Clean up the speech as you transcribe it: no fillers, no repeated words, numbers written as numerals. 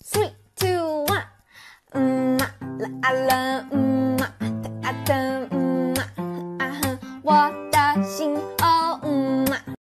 3, 2, 1，啦啦，太爱的，我的心哦。